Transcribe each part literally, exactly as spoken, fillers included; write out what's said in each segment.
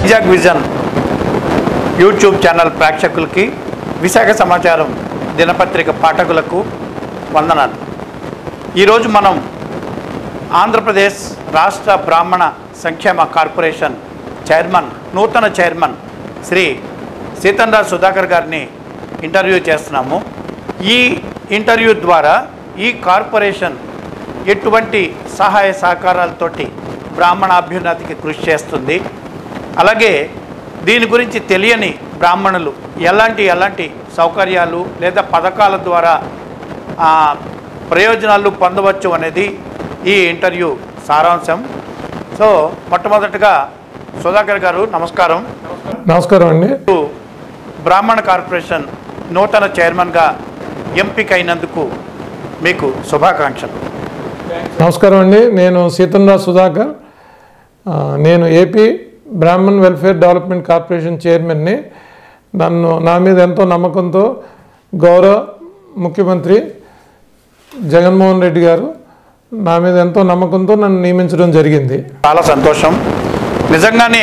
Vizag YouTube channel ప్రేక్షకులకి విశాఖ సమాచారం దినపత్రిక పాఠకులకు వందనాలు. ఈరోజు మనం ఆంధ్రప్రదేశ్ రాష్ట్ర బ్రాహ్మణ సంక్షేమ కార్పొరేషన్ చైర్మన్ నూతన చైర్మన్ శ్రీ సీతంరాజ్ సుధాకర్ గారిని ఇంటర్వ్యూ చేస్తున్నాము. ఈ ఇంటర్వ్యూ ద్వారా ఈ కార్పొరేషన్ ఎటువంటి సహాయ సహకారాలతోటి బ్రాహ్మణ అభ్యున్నతికి కృషి చేస్తుంది, అలాగే దీని గురించి తెలియని బ్రాహ్మణులు ఎలాంటి ఎలాంటి సౌకర్యాలు లేదా పథకాల ద్వారా ప్రయోజనాలు పొందవచ్చు అనేది ఈ ఇంటర్వ్యూ సారాంశం. సో మొట్టమొదటిగా సుధాకర్ గారు నమస్కారం. నమస్కారం అండి. బ్రాహ్మణ కార్పొరేషన్ నూతన చైర్మన్గా ఎంపికైనందుకు మీకు శుభాకాంక్షలు. నమస్కారం అండి. నేను సీతంరాజ్ సుధాకర్. నేను AP Brahman welfare development corporation చైర్మన్ని. నన్ను నా మీద ఎంతో నమ్మకంతో గౌరవ ముఖ్యమంత్రి జగన్మోహన్ రెడ్డి గారు నా మీద ఎంతో నమ్మకంతో నన్ను నియమించడం జరిగింది. చాలా సంతోషం. నిజంగానే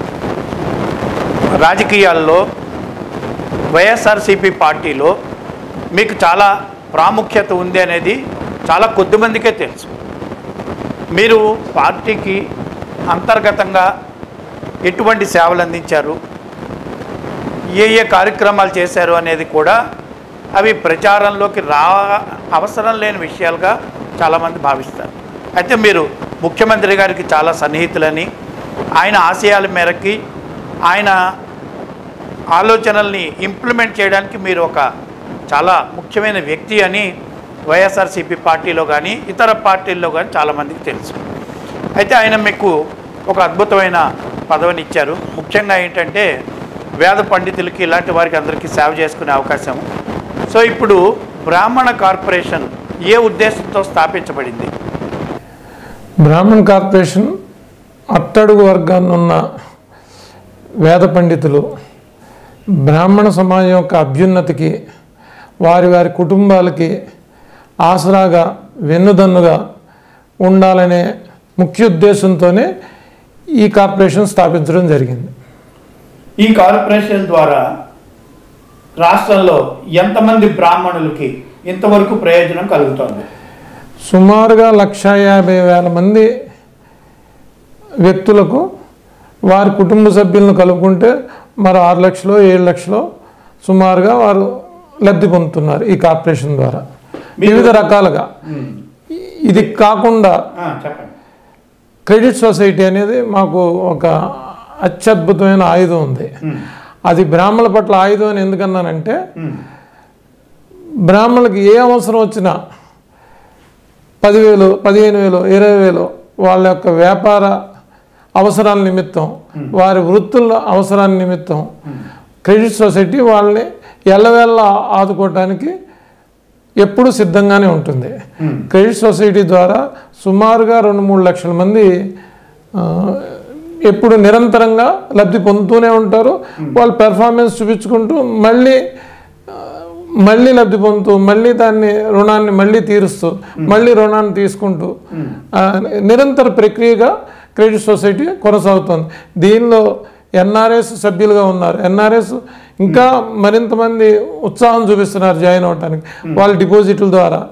రాజకీయాల్లో వైఎస్ఆర్సీపీ పార్టీలో మీకు చాలా ప్రాముఖ్యత ఉంది అనేది చాలా కొద్దిమందికే తెలుసు. మీరు పార్టీకి అంతర్గతంగా ఎటువంటి సేవలు అందించారు, ఏ ఏ కార్యక్రమాలు చేశారు అనేది కూడా అవి ప్రచారంలోకి రా అవసరం లేని విషయాలుగా చాలామంది భావిస్తారు. అయితే మీరు ముఖ్యమంత్రి గారికి చాలా సన్నిహితులని, ఆయన ఆశయాల మేరకి ఆయన ఆలోచనల్ని ఇంప్లిమెంట్ చేయడానికి మీరు ఒక చాలా ముఖ్యమైన వ్యక్తి అని వైఎస్ఆర్సీపీ పార్టీలో కానీ ఇతర పార్టీల్లో కానీ చాలామందికి తెలుసు. అయితే ఆయన మీకు ఒక అద్భుతమైన పదవిని ఇచ్చారు. ముఖ్యంగా ఏంటంటే వేద పండితులకి ఇలాంటి వారికి అందరికీ సేవ చేసుకునే అవకాశం. సో ఇప్పుడు బ్రాహ్మణ కార్పొరేషన్ ఏ ఉద్దేశంతో స్థాపించబడింది? బ్రాహ్మణ్ కార్పొరేషన్ అట్టడుగు వర్గాన్ని ఉన్న వేద పండితులు బ్రాహ్మణ సమాజం యొక్క అభ్యున్నతికి, వారి వారి కుటుంబాలకి ఆసరాగా వెన్నుదన్నుగా ఉండాలనే ముఖ్య ఉద్దేశంతోనే ఈ కార్పొరేషన్ స్థాపించడం జరిగింది. ఈ కార్పొరేషన్ ద్వారా రాష్ట్రంలో ఎంతమంది బ్రాహ్మణులకి ఇంతవరకు ప్రయోజనం కలుగుతుంది? సుమారుగా లక్ష యాభై వేల మంది వ్యక్తులకు వారి కుటుంబ సభ్యులను కలుపుకుంటే మరో ఆరు లక్షలు ఏడు లక్షలు సుమారుగా వారు లబ్ధి పొందుతున్నారు ఈ కార్పొరేషన్ ద్వారా వివిధ రకాలుగా. ఇది కాకుండా క్రెడిట్ సొసైటీ అనేది మాకు ఒక అత్యద్భుతమైన ఆయుధం ఉంది. అది బ్రాహ్మణుల పట్ల ఆయుధం అని ఎందుకన్నానంటే, బ్రాహ్మణులకి ఏ అవసరం వచ్చినా పదివేలు పదిహేను వేలు ఇరవై వేలు వాళ్ళ యొక్క వ్యాపార అవసరాల నిమిత్తం, వారి వృత్తుల అవసరాల నిమిత్తం క్రెడిట్ సొసైటీ వాళ్ళని ఎల్లవేళ్ళ ఆదుకోవటానికి ఎప్పుడు సిద్ధంగానే ఉంటుంది. క్రెడిట్ సొసైటీ ద్వారా సుమారుగా రెండు మూడు లక్షల మంది ఎప్పుడు నిరంతరంగా లబ్ధి పొందుతూనే ఉంటారు. వాళ్ళు పెర్ఫార్మెన్స్ చూపించుకుంటూ మళ్ళీ మళ్ళీ లబ్ధి పొందుతూ మళ్ళీ దాన్ని రుణాన్ని మళ్ళీ తీరుస్తూ మళ్ళీ రుణాన్ని తీసుకుంటూ నిరంతర ప్రక్రియగా క్రెడిట్ సొసైటీ కొనసాగుతుంది. దీనిలో ఎన్ఆర్ఎస్ సభ్యులుగా ఉన్నారు. ఎన్ఆర్ఎస్ ఇంకా మరింత మంది ఉత్సాహం చూపిస్తున్నారు జాయిన్ అవడానికి వాళ్ళ డిపాజిట్ల ద్వారా.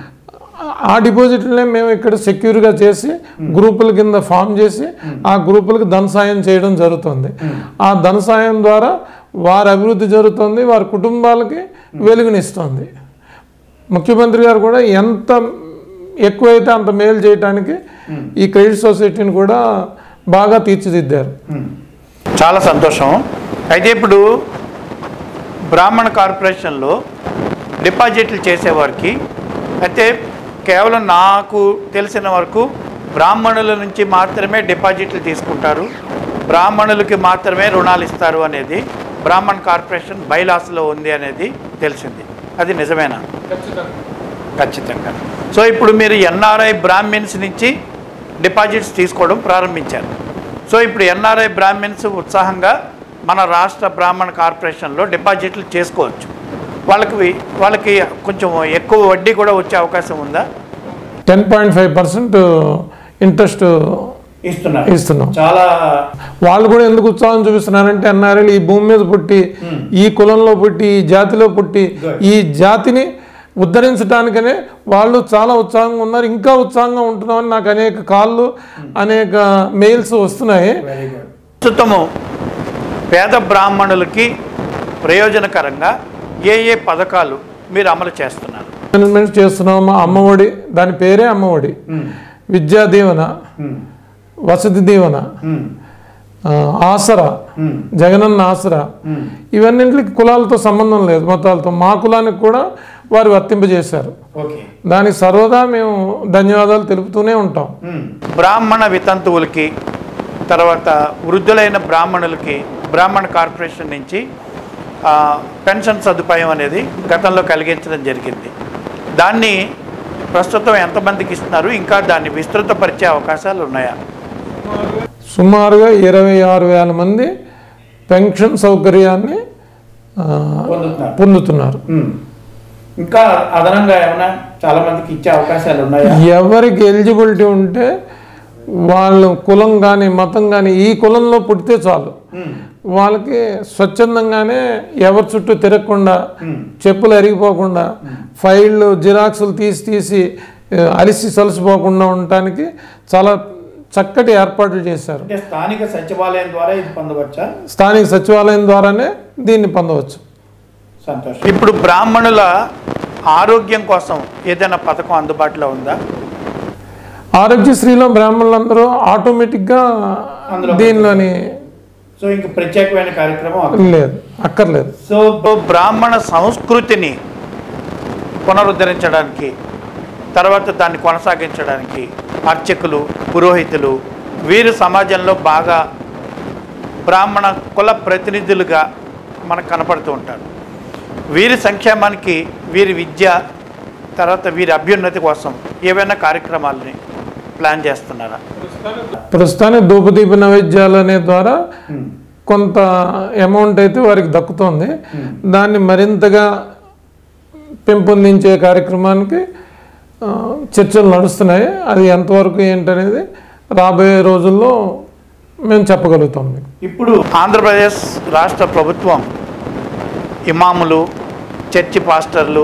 ఆ డిపాజిట్లనే మేము ఇక్కడ సెక్యూర్గా చేసి గ్రూపుల కింద ఫామ్ చేసి ఆ గ్రూపులకు ధన సాయం చేయడం జరుగుతుంది. ఆ ధన సాయం ద్వారా వారి అభివృద్ధి జరుగుతుంది, వారి కుటుంబాలకి వెలుగునిస్తుంది. ముఖ్యమంత్రి గారు కూడా ఎంత ఎక్కువైతే అంత మేలు చేయడానికి ఈ క్రెడిట్ సొసైటీని కూడా బాగా తీర్చిదిద్దారు. చాలా సంతోషం. అయితే ఇప్పుడు బ్రాహ్మణ కార్పొరేషన్లో డిపాజిట్లు చేసేవారికి అయితే కేవలం నాకు తెలిసిన వరకు బ్రాహ్మణుల నుంచి మాత్రమే డిపాజిట్లు తీసుకుంటారు, బ్రాహ్మణులకి మాత్రమే రుణాలు ఇస్తారు అనేది బ్రాహ్మణ్ కార్పొరేషన్ బైలాస్లో ఉంది అనేది తెలిసింది. అది నిజమేనా? ఖచ్చితంగా. సో ఇప్పుడు మీరు ఎన్ఆర్ఐ బ్రాహ్మిన్స్ నుంచి డిపాజిట్స్ తీసుకోవడం ప్రారంభించారు. సో ఇప్పుడు ఎన్ఆర్ఐ బ్రాహ్మిన్స్ ఉత్సాహంగా మన రాష్ట్ర బ్రాహ్మణ కార్పొరేషన్లో డిపాజిట్లు చేసుకోవచ్చు. వాళ్ళకి వాళ్ళకి కొంచెం ఎక్కువ వడ్డీ కూడా వచ్చే అవకాశం ఉందా? Ten point five percent interest ఇస్తున్నారు ఇస్తున్నాం. చాలా వాళ్ళు కూడా ఎందుకు ఉత్సాహం చూపిస్తున్నారంటే ఎన్ఆర్ఐలు ఈ భూమి మీద పుట్టి ఈ కులంలో పుట్టి ఈ జాతిలో పుట్టి ఈ జాతిని ఉద్ధరించడానికనే వాళ్ళు చాలా ఉత్సాహంగా ఉన్నారు. ఇంకా ఉత్సాహంగా ఉంటున్నామని నాకు అనేక కాళ్ళు అనేక మెయిల్స్ వస్తున్నాయి. ప్రస్తుతము పేద బ్రాహ్మణులకి ప్రయోజనకరంగా ఏ ఏ పథకాలు మీరు అమలు చేస్తున్నారు? మేనేజ్మెంట్ చేస్తున్నాము. అమ్మఒడి, దాని పేరే అమ్మఒడి, విద్యా దీవెన, వసతి దీవెన, ఆసరా, జగనన్న ఆసరా, ఇవన్నింటికి కులాలతో సంబంధం లేదు, మతాలతో. మా కులానికి కూడా వారు వర్తింపజేశారు. దానికి సర్వదా మేము ధన్యవాదాలు తెలుపుతూనే ఉంటాం. బ్రాహ్మణ వితంతువులకి, తర్వాత వృద్ధులైన బ్రాహ్మణులకి బ్రాహ్మణ కార్పొరేషన్ నుంచి పెన్షన్ సదుపాయం అనేది గతంలో కలిగించడం జరిగింది. దాన్ని ప్రస్తుతం ఎంతమందికి ఇస్తున్నారు? ఇంకా దాన్ని విస్తృతపరిచే అవకాశాలు ఉన్నాయా? సుమారుగా ఇరవై ఆరు వేల మంది పెన్షన్ సౌకర్యాన్ని పొందుతున్నారు. ఇంకా అదనంగా ఏమైనా చాలా మందికి ఇచ్చే అవకాశాలు ఉన్నాయా? ఎవరికి ఎలిజిబిలిటీ ఉంటే వాళ్ళు కులం కానీ మతం కానీ ఈ కులంలో పుట్టితే చాలు, వాళ్ళకి స్వచ్ఛందంగానే ఎవరి చుట్టూ తిరగకుండా, చెప్పులు అరిగిపోకుండా, ఫైళ్ళు జిరాక్సులు తీసి తీసి అలిసి సలసిపోకుండా ఉండటానికి చాలా చక్కటి ఏర్పాట్లు చేశారు. స్థానిక సచివాలయం ద్వారా ఇది పొందవచ్చా? స్థానిక సచివాలయం ద్వారానే దీన్ని పొందవచ్చు. సంతోషం. ఇప్పుడు బ్రాహ్మణుల ఆరోగ్యం కోసం ఏదైనా పథకం అందుబాటులో ఉందా? ఆరోగ్యశ్రీలో బ్రాహ్మణులందరూ ఆటోమేటిక్గా దీనిలోని, సో ఇంకా ప్రత్యేకమైన కార్యక్రమం లేదు, అక్కర్లేదు. సో బ్రాహ్మణ సంస్కృతిని పునరుద్ధరించడానికి, తర్వాత దాన్ని కొనసాగించడానికి అర్చకులు, పురోహితులు వీరు సమాజంలో బాగా బ్రాహ్మణ కుల ప్రతినిధులుగా మనకు కనపడుతూ ఉంటారు. వీరి సంక్షేమానికి, వీరి విద్య, తర్వాత వీరి అభ్యున్నతి కోసం ఏవైనా కార్యక్రమాలని ప్లాన్ చేస్తున్నారా? ప్రస్తుతానికి ధూపదీప నైవేద్యాలు అనే ద్వారా కొంత అమౌంట్ అయితే వారికి దక్కుతోంది. దాన్ని మరింతగా పెంపొందించే కార్యక్రమానికి చర్చలు నడుస్తున్నాయి. అది ఎంతవరకు ఏంటనేది రాబోయే రోజుల్లో మేము చెప్పగలుగుతాం. ఇప్పుడు ఆంధ్రప్రదేశ్ రాష్ట్ర ప్రభుత్వం ఇమాములు, చర్చి పాస్టర్లు,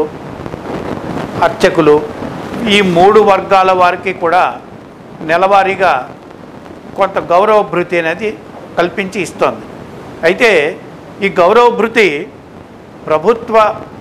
అర్చకులు ఈ మూడు వర్గాల వారికి కూడా నెలవారీగా కొంత గౌరవ భృతి అనేది కల్పించి ఇస్తోంది. అయితే ఈ గౌరవ భృతి ప్రభుత్వ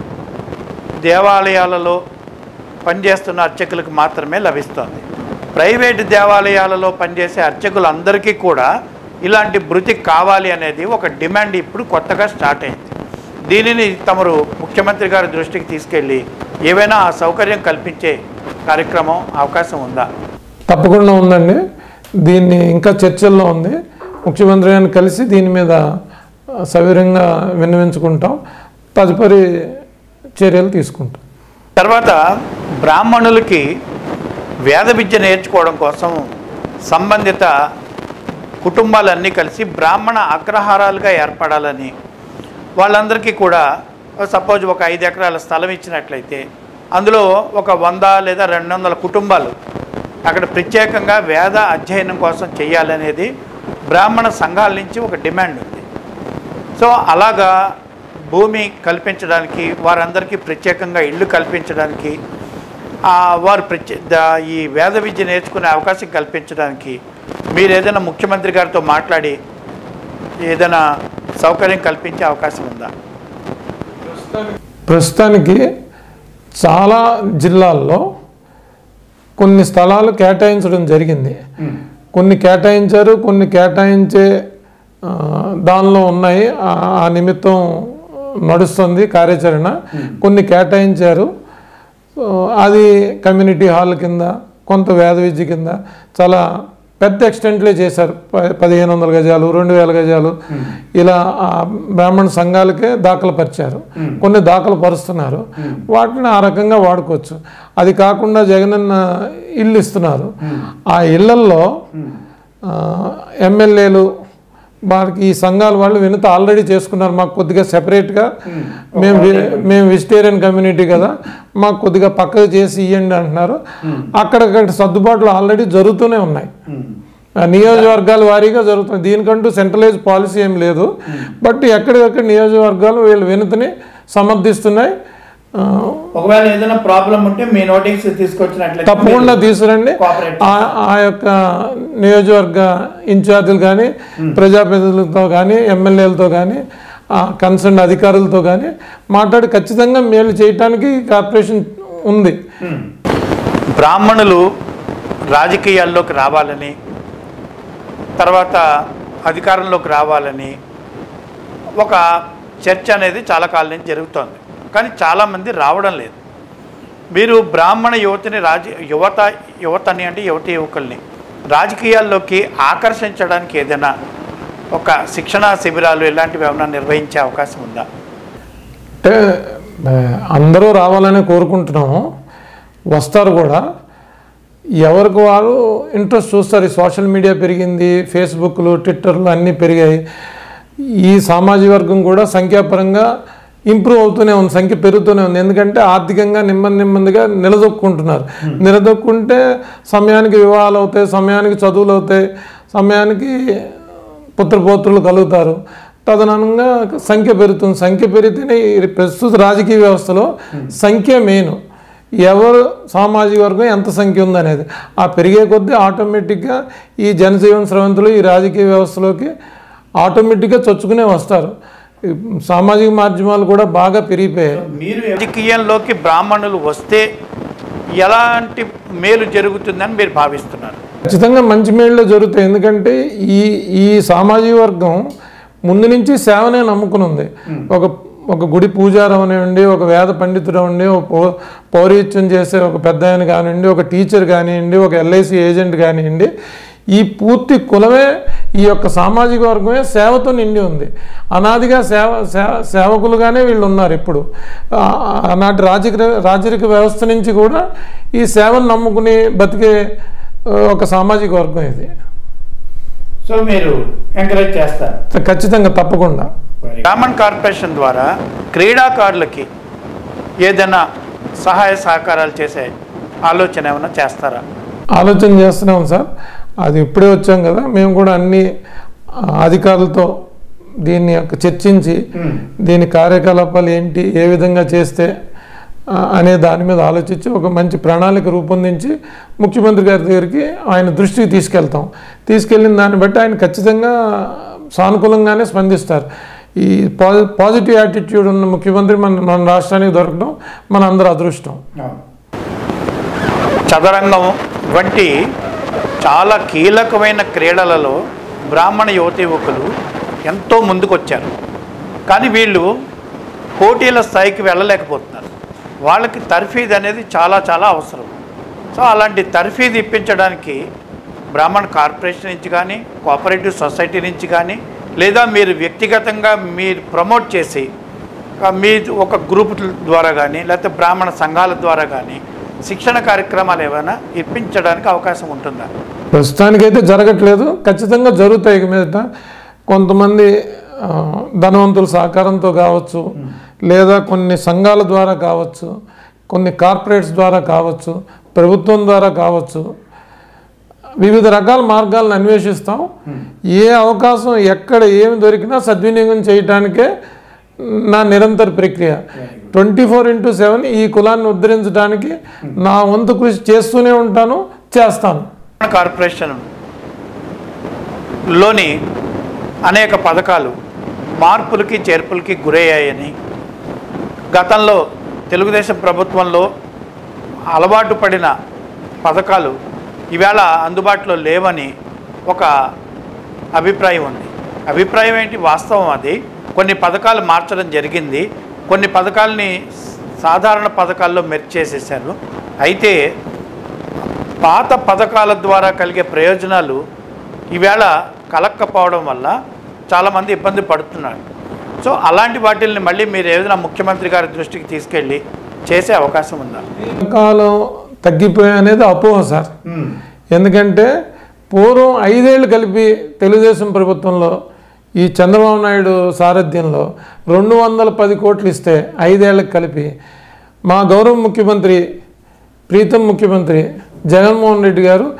దేవాలయాలలో పనిచేస్తున్న అర్చకులకు మాత్రమే లభిస్తుంది. ప్రైవేటు దేవాలయాలలో పనిచేసే అర్చకులందరికీ కూడా ఇలాంటి భృతి కావాలి అనేది ఒక డిమాండ్ ఇప్పుడు కొత్తగా స్టార్ట్ అయింది. దీనిని తమరు ముఖ్యమంత్రి గారి దృష్టికి తీసుకెళ్ళి ఏవైనా ఆ సౌకర్యం కల్పించే కార్యక్రమం అవకాశం ఉందా? తప్పకుండా ఉందండి. దీన్ని ఇంకా చర్చల్లో ఉంది. ముఖ్యమంత్రి గారిని కలిసి దీని మీద సవివరంగా విన్నవించుకుంటాం, తదుపరి చర్యలు తీసుకుంటాం. తర్వాత బ్రాహ్మణులకి వేద విద్య నేర్చుకోవడం కోసం సంబంధిత కుటుంబాలన్నీ కలిసి బ్రాహ్మణ అగ్రహారాలుగా ఏర్పడాలని, వాళ్ళందరికీ కూడా సపోజ్ ఒక ఐదు ఎకరాల స్థలం ఇచ్చినట్లయితే అందులో ఒక వంద లేదా రెండు వందల కుటుంబాలు అక్కడ ప్రత్యేకంగా వేద అధ్యయనం కోసం చేయాలనేది బ్రాహ్మణ సంఘాల నుంచి ఒక డిమాండ్ ఉంది. సో అలాగా భూమి కల్పించడానికి, వారందరికీ ప్రత్యేకంగా ఇళ్ళు కల్పించడానికి, వారు ప్రత్యే ఈ వేద విద్య నేర్చుకునే అవకాశం కల్పించడానికి మీరు ఏదైనా ముఖ్యమంత్రి గారితో మాట్లాడి ఏదైనా సౌకర్యం కల్పించే అవకాశం ఉందా? ప్రస్తుతానికి చాలా జిల్లాల్లో కొన్ని స్థలాలు కేటాయించడం జరిగింది. కొన్ని కేటాయించారు, కొన్ని కేటాయించే దానిలో ఉన్నాయి. ఆ నిమిత్తం నడుస్తుంది కార్యాచరణ. కొన్ని కేటాయించారు, అది కమ్యూనిటీ హాల్ కింద, కొంత వేద విద్య కింద చాలా పెద్ద ఎక్స్టెంట్లో చేశారు. పదిహేను వందల గజాలు, రెండు వేల గజాలు ఇలా బ్రాహ్మణ సంఘాలకే దాఖలు పరిచారు. కొన్ని దాఖలు పరుస్తున్నారు, వాటిని ఆ రకంగా వాడుకోవచ్చు. అది కాకుండా జగనన్న ఇల్లు ఇస్తున్నారు. ఆ ఇళ్లల్లో ఎమ్మెల్యేలు వారికి ఈ సంఘాల వాళ్ళు వినత ఆల్రెడీ చేసుకున్నారు. మాకు కొద్దిగా సెపరేట్గా, మేము మేము వెజిటేరియన్ కమ్యూనిటీ కదా, మాకు కొద్దిగా పక్కకు చేసి ఇవ్వండి అంటున్నారు. అక్కడక్కడ సర్దుబాట్లు ఆల్రెడీ జరుగుతూనే ఉన్నాయి. నియోజకవర్గాల వారీగా జరుగుతుంది. దీనికంటూ సెంట్రలైజ్ పాలసీ ఏం లేదు. బట్ ఎక్కడికక్కడ నియోజకవర్గాలు వీళ్ళ వినతిని సమర్థిస్తున్నాయి. ఒకవేళ ఏదైనా ప్రాబ్లం ఉంటే మీ నోటీస్ తీసుకొచ్చినట్లయితే తప్పకుండా తీసుకురండి. ఆ యొక్క నియోజకవర్గ ఇన్ఛార్జీలు కానీ, ప్రజాప్రతినిధులతో కానీ, ఎమ్మెల్యేలతో కానీ, కన్సర్న్ అధికారులతో కానీ మాట్లాడి ఖచ్చితంగా మేలు చేయటానికి కార్పొరేషన్ ఉంది. బ్రాహ్మణులు రాజకీయాల్లోకి రావాలని, తర్వాత అధికారంలోకి రావాలని ఒక చర్చ అనేది చాలా కాలం నుంచి జరుగుతోంది. కానీ చాలామంది రావడం లేదు. మీరు బ్రాహ్మణ యువతిని రాజ యువత యువతని అంటే యువతి యువకుల్ని రాజకీయాల్లోకి ఆకర్షించడానికి ఏదైనా ఒక శిక్షణా శిబిరాలు ఇలాంటివి ఏమైనా నిర్వహించే అవకాశం ఉందా? అంటే అందరూ రావాలని కోరుకుంటున్నాము, వస్తారు కూడా. ఎవరికి వారు ఇంట్రెస్ట్ చూస్తారు. ఈ సోషల్ మీడియా పెరిగింది, ఫేస్బుక్లు, ట్విట్టర్లు అన్నీ పెరిగాయి. ఈ సామాజిక వర్గం కూడా సంఖ్యాపరంగా ఇంప్రూవ్ అవుతూనే ఉంది, సంఖ్య పెరుగుతూనే ఉంది. ఎందుకంటే ఆర్థికంగా నెమ్మది నెమ్మదిగా నిలదొక్కుంటున్నారు. నిలదొక్కుంటే సమయానికి వివాహాలు అవుతాయి, సమయానికి చదువులు అవుతాయి, సమయానికి పుత్రపోత్రులు కలుగుతారు. తదనంగా సంఖ్య పెరుగుతుంది. సంఖ్య పెరిగితేనే ప్రస్తుత రాజకీయ వ్యవస్థలో సంఖ్య మెయిన్. ఎవరు సామాజిక వర్గం ఎంత సంఖ్య ఉందనేది ఆ పెరిగే కొద్దీ ఆటోమేటిక్గా ఈ జనజీవన స్రవంతులు ఈ రాజకీయ వ్యవస్థలోకి ఆటోమేటిక్గా చొచ్చుకునే వస్తారు. సామాజిక మాధ్యమాలు కూడా బాగా పెరిగిపోయాయి. మీరు రాజకీయంలోకి బ్రాహ్మణులు వస్తే ఎలాంటి మేలు జరుగుతుందని మీరు భావిస్తున్నారు? ఖచ్చితంగా మంచి మేళ్ళు జరుగుతాయి. ఎందుకంటే ఈ ఈ సామాజిక వర్గం ముందు నుంచి సేవనే నమ్ముకుని ఉంది. ఒక ఒక గుడి పూజారం అనివ్వండి, ఒక వేద పండితుడు అవ్వండి, ఒక పౌ పౌరోహిత్యం చేసే ఒక పెద్ద ఆయన కానివ్వండి, ఒక టీచర్ కానివ్వండి, ఒక ఎల్ఐసి ఏజెంట్ కానివ్వండి, ఈ పూర్తి కులమే ఈ యొక్క సామాజిక వర్గమే సేవతో నిండి ఉంది. అనాదిగా సేవ సేవకులుగానే వీళ్ళు ఉన్నారు. ఇప్పుడు ఆనాటి రాజకీయ రాజరిక వ్యవస్థ నుంచి కూడా ఈ సేవను నమ్ముకుని బతికే ఒక సామాజిక వర్గం ఇది. సో మీరు ఎంకరేజ్ చేస్తారు? ఖచ్చితంగా, తప్పకుండా. బ్రాహ్మణ్ కార్పొరేషన్ ద్వారా క్రీడాకారులకి ఏదైనా సహాయ సహకారాలు చేసే ఆలోచన ఏమైనా చేస్తారా? ఆలోచన చేస్తున్నాం సార్. అది ఇప్పుడే వచ్చాం కదా, మేము కూడా అన్ని అధికారులతో దీన్ని యొక్క చర్చించి దీని కార్యకలాపాలు ఏంటి, ఏ విధంగా చేస్తే అనే దాని మీద ఆలోచించి ఒక మంచి ప్రణాళిక రూపొందించి ముఖ్యమంత్రి గారి దగ్గరికి ఆయన దృష్టికి తీసుకెళ్తాం. తీసుకెళ్ళిన దాన్ని బట్టి ఆయన ఖచ్చితంగా సానుకూలంగానే స్పందిస్తారు. ఈ పాజిటివ్ యాటిట్యూడ్ ఉన్న ముఖ్యమంత్రి మన మన రాష్ట్రానికి దొరకడం మన అందరి అదృష్టం. చదరంగం వంటి చాలా కీలకమైన క్రీడలలో బ్రాహ్మణ యువతి యువకులు ఎంతో ముందుకొచ్చారు. కానీ వీళ్ళు పోటీల స్థాయికి వెళ్ళలేకపోతున్నారు. వాళ్ళకి తర్ఫీదు అనేది చాలా చాలా అవసరం. సో అలాంటి తర్ఫీదు ఇప్పించడానికి బ్రాహ్మణ కార్పొరేషన్ నుంచి కానీ, కోఆపరేటివ్ సొసైటీ నుంచి కానీ, లేదా మీరు వ్యక్తిగతంగా మీరు ప్రమోట్ చేసి మీ ఒక గ్రూప్ ద్వారా కానీ, లేకపోతే బ్రాహ్మణ సంఘాల ద్వారా కానీ శిక్షణ కార్యక్రమాలు ఏమైనా ఇప్పించడానికి అవకాశం ఉంటుందా? ప్రస్తుతానికైతే జరగట్లేదు. ఖచ్చితంగా జరుగుతాయి. ఇక మీద కొంతమంది ధనవంతుల సహకారంతో కావచ్చు, లేదా కొన్ని సంఘాల ద్వారా కావచ్చు, కొన్ని కార్పొరేట్స్ ద్వారా కావచ్చు, ప్రభుత్వం ద్వారా కావచ్చు, వివిధ రకాల మార్గాలను అన్వేషిస్తాం. ఏ అవకాశం ఎక్కడ ఏమి దొరికినా సద్వినియోగం చేయడానికే నా నిరంతర ప్రక్రియ. ట్వంటీ ఫోర్ ఇంటూ సెవెన్ ఈ కులాన్ని ఉద్ధరించడానికి నా వంతు కృషి చేస్తూనే ఉంటాను, చేస్తాను. కార్పొరేషన్ లోని అనేక పథకాలు మార్పులకి చేర్పులకి గురయ్యాయని, గతంలో తెలుగుదేశం ప్రభుత్వంలో అలవాటు పడిన పథకాలు ఈవేళ అందుబాటులో లేవని ఒక అభిప్రాయం ఉంది. అభిప్రాయం ఏంటి? వాస్తవం అది. కొన్ని పథకాలు మార్చడం జరిగింది. కొన్ని పథకాలని సాధారణ పథకాల్లో మెర్జ్ చేసేసారు. అయితే పాత పథకాల ద్వారా కలిగే ప్రయోజనాలు ఈవేళ కలక్కపోవడం వల్ల చాలామంది ఇబ్బంది పడుతున్నారు. సో అలాంటి వాటిల్ని మళ్ళీ మీరు ఏదైనా ముఖ్యమంత్రి గారి దృష్టికి తీసుకెళ్ళి చేసే అవకాశం ఉందా? కాలం తగ్గిపోయా అనేది అపోహ సార్. ఎందుకంటే పూర్వం ఐదేళ్ళు కలిపి తెలుగుదేశం ప్రభుత్వంలో ఈ చంద్రబాబు నాయుడు సారథ్యంలో రెండు వందల పది కోట్లు ఇస్తే ఐదేళ్లకు కలిపి మా గౌరవ ముఖ్యమంత్రి ప్రీతం ముఖ్యమంత్రి జగన్మోహన్ రెడ్డి గారు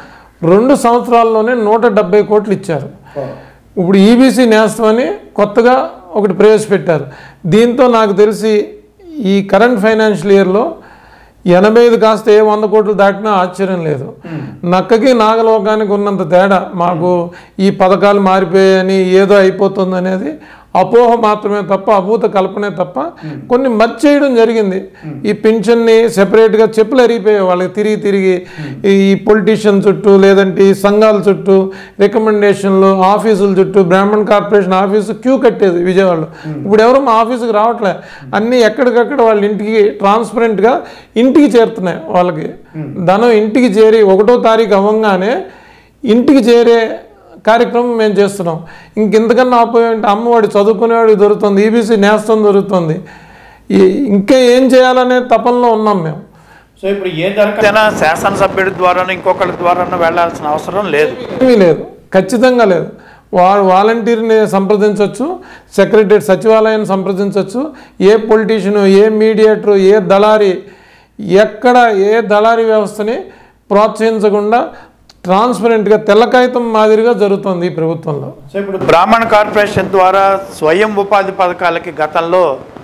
రెండు సంవత్సరాల్లోనే నూట డెబ్బై కోట్లు ఇచ్చారు. ఇప్పుడు ఈబీసీ నేస్తం అని కొత్తగా ఒకటి ప్రవేశపెట్టారు. దీంతో నాకు తెలిసి ఈ కరెంట్ ఫైనాన్షియల్ ఇయర్లో ఎనభై ఐదు కాస్త ఏ వంద కోట్లు దాటినా ఆశ్చర్యం లేదు. నక్కకి నాగలోకానికి ఉన్నంత తేడా మాకు ఈ పథకాలు మారిపోయాయని ఏదో అయిపోతుంది అనేది అపోహ మాత్రమే తప్ప, అభూత కల్పనే తప్ప. కొన్ని మర్చేయడం జరిగింది. ఈ పెన్షన్ని సెపరేట్గా చెప్పులు అరిగిపోయాయి వాళ్ళకి తిరిగి తిరిగి ఈ పొలిటీషియన్ చుట్టూ, లేదంటే ఈ సంఘాల చుట్టూ, రికమెండేషన్లు, ఆఫీసుల చుట్టూ, బ్రాహ్మణ్ కార్పొరేషన్ ఆఫీసు క్యూ కట్టేది విజయవాడలో. ఇప్పుడు ఎవరు మా ఆఫీసుకి రావట్లే. అన్నీ ఎక్కడికక్కడ వాళ్ళ ఇంటికి ట్రాన్స్పరెంట్గా ఇంటికి చేరుతున్నాయి. వాళ్ళకి ధనం ఇంటికి చేరి ఒకటో తారీఖు అవ్వగానే ఇంటికి చేరే కార్యక్రమం మేము చేస్తున్నాం. ఇంకెంతకన్నా ఆపోయేంటే అమ్మవాడి చదువుకునేవాడికి దొరుకుతుంది, ఈబీసీ నేస్తం దొరుకుతుంది. ఈ ఇంకా ఏం చేయాలనే తపనలో ఉన్నాం మేము. సో ఇప్పుడు ఏ దరఖాస్తైనా శాసనసభ్యుడి ద్వారా ఇంకొకరి ద్వారా వెళ్ళాల్సిన అవసరం లేదు. ఏమీ లేదు, ఖచ్చితంగా లేదు. వాడు వాలంటీర్ని సంప్రదించవచ్చు, సెక్రటరీ సచివాలయాన్ని సంప్రదించవచ్చు. ఏ పొలిటీషియను, ఏ మీడియేటరు, ఏ దళారి, ఎక్కడ ఏ దళారీ వ్యవస్థని ప్రోత్సహించకుండా ట్రాన్స్పరెంట్గా తెల్ల కాగితం మాదిరిగా జరుగుతుంది ఈ ప్రభుత్వంలో. సో ఇప్పుడు బ్రాహ్మణ కార్పొరేషన్ ద్వారా స్వయం ఉపాధి పథకాలకి గతంలో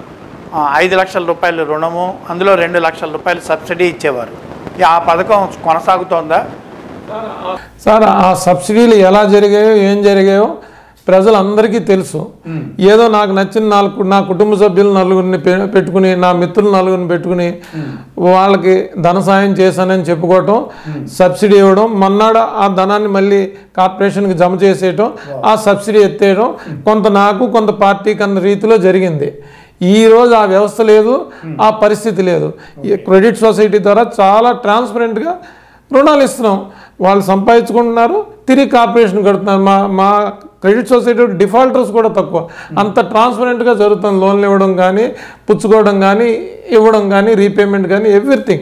ఐదు లక్షల రూపాయలు రుణము, అందులో రెండు లక్షల రూపాయలు సబ్సిడీ ఇచ్చేవారు. ఆ పథకం కొనసాగుతోందా సార్? ఆ సబ్సిడీలు ఎలా జరిగాయో, ఏం జరిగాయో ప్రజలందరికీ తెలుసు. ఏదో నాకు నచ్చిన నాలుగు నా కుటుంబ సభ్యులు నలుగురిని పెట్టుకుని, నా మిత్రులు నలుగురిని పెట్టుకుని వాళ్ళకి ధన సాయం చేశానని చెప్పుకోవటం, సబ్సిడీ ఇవ్వడం, మన్నాడు ఆ ధనాన్ని మళ్ళీ కార్పొరేషన్కి జమ చేసేయటం, ఆ సబ్సిడీ ఎత్తేయడం, కొంత నాకు కొంత పార్టీకి అన్న రీతిలో జరిగింది. ఈరోజు ఆ వ్యవస్థ లేదు, ఆ పరిస్థితి లేదు. ఈ క్రెడిట్ సొసైటీ ద్వారా చాలా ట్రాన్స్పరెంట్గా రుణాలు ఇస్తున్నాం. వాళ్ళు సంపాదించుకుంటున్నారు, తిరిగి కార్పొరేషన్ కడుతున్నారు. మా మా క్రెడిట్ సొసైటీ డిఫాల్టర్స్ కూడా తక్కువ. అంత ట్రాన్స్పరెంట్గా జరుగుతుంది. లోన్లు ఇవ్వడం కానీ, పుచ్చుకోవడం కానీ, ఇవ్వడం కానీ, రీపేమెంట్ కానీ, ఎవ్రీథింగ్.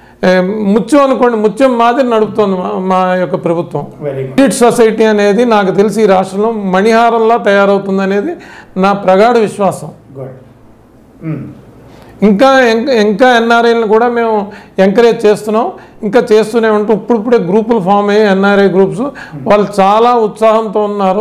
ముత్యం అనుకోండి, ముత్యం మాదిరి నడుపుతుంది మా యొక్క ప్రభుత్వం. క్రెడిట్ సొసైటీ అనేది నాకు తెలిసి ఈ రాష్ట్రంలో మణిహారంలా తయారవుతుంది అనేది నా ప్రగాఢ విశ్వాసం. ఇంకా ఇంకా ఎన్ఆర్ఐలను కూడా మేము ఎంకరేజ్ చేస్తున్నాం, ఇంకా చేస్తూనే ఉంటాం. ఇప్పుడిప్పుడే గ్రూపులు ఫామ్ అయ్యి ఎన్ఆర్ఐ గ్రూప్స్, వాళ్ళు చాలా ఉత్సాహంతో ఉన్నారు.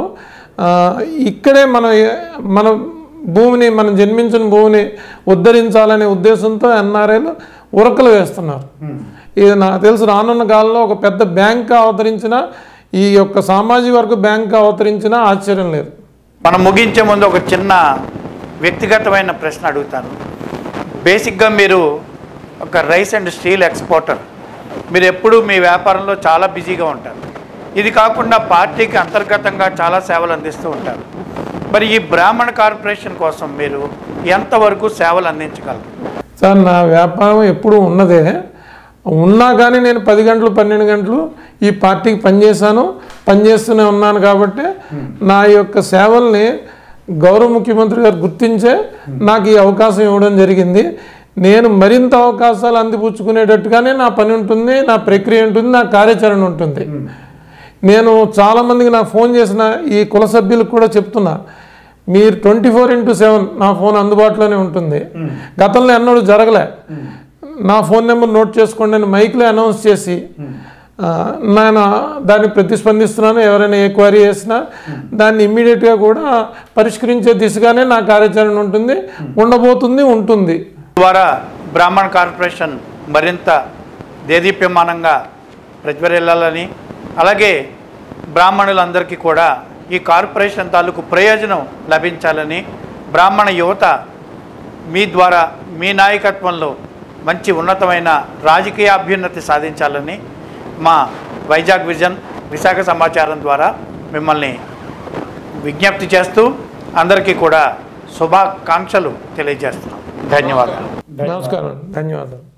ఇక్కడే మన మన భూమిని, మనం జన్మించిన భూమిని ఉద్ధరించాలనే ఉద్దేశంతో ఎన్ఆర్ఐలు ఉరకలు వేస్తున్నారు. ఇది నాకు తెలుసు రానున్న కాలంలో ఒక పెద్ద బ్యాంక్ అవతరించిన, ఈ యొక్క సామాజిక వర్గ బ్యాంక్ అవతరించిన ఆశ్చర్యం లేదు. మనం ముగించే ముందు ఒక చిన్న వ్యక్తిగతమైన ప్రశ్న అడుగుతాను. బేసిక్గా మీరు ఒక రైస్ అండ్ స్టీల్ ఎక్స్పోర్టర్. మీరు ఎప్పుడూ మీ వ్యాపారంలో చాలా బిజీగా ఉంటారు. ఇది కాకుండా పార్టీకి అంతర్గతంగా చాలా సేవలు అందిస్తూ ఉంటారు. మరి ఈ బ్రాహ్మణ కార్పొరేషన్ కోసం మీరు ఎంతవరకు సేవలు అందించగలరు? సార్, నా వ్యాపారం ఎప్పుడూ ఉన్నదే. ఉన్నా కానీ నేను పది గంటలు పన్నెండు గంటలు ఈ పార్టీకి పనిచేశాను, పనిచేస్తూనే ఉన్నాను. కాబట్టి నా యొక్క సేవల్ని గౌరవ ముఖ్యమంత్రి గారు గుర్తించే నాకు ఈ అవకాశం ఇవ్వడం జరిగింది. నేను మరింత అవకాశాలు అందిపుచ్చుకునేటట్టుగానే నా పని ఉంటుంది, నా ప్రక్రియ ఉంటుంది, నా కార్యాచరణ ఉంటుంది. నేను చాలామందికి నాకు ఫోన్ చేసిన ఈ కుల సభ్యులకు కూడా చెప్తున్నా, మీరు ట్వంటీ ఫోర్ ఇంటూ సెవెన్ నా ఫోన్ అందుబాటులోనే ఉంటుంది. గతంలో ఎన్నడూ జరగలే. నా ఫోన్ నెంబర్ నోట్ చేసుకోండి అని మైక్లో అనౌన్స్ చేసి నేను దాన్ని ప్రతిస్పందిస్తున్నాను. ఎవరైనా ఏ క్వరీ చేసినా దాన్ని ఇమ్మీడియట్గా కూడా పరిష్కరించే దిశగానే నా కార్యాచరణ ఉంటుంది, ఉండబోతుంది, ఉంటుంది. ద్వారా బ్రాహ్మణ కార్పొరేషన్ మరింత దేదీప్యమానంగా ప్రజ్వరిల్లాలని, అలాగే బ్రాహ్మణులందరికీ కూడా ఈ కార్పొరేషన్ తాలూకు ప్రయోజనం లభించాలని, బ్రాహ్మణ యువత మీ ద్వారా మీ నాయకత్వంలో మంచి ఉన్నతమైన రాజకీయ అభ్యున్నతి సాధించాలని మా వైజాగ్ విజన్ విశాఖ సమాచారం ద్వారా మిమ్మల్ని విజ్ఞప్తి చేస్తూ అందరికీ కూడా శుభాకాంక్షలు తెలియజేస్తున్నాం. ధన్యవాదాలు. నమస్కారం. ధన్యవాదాలు.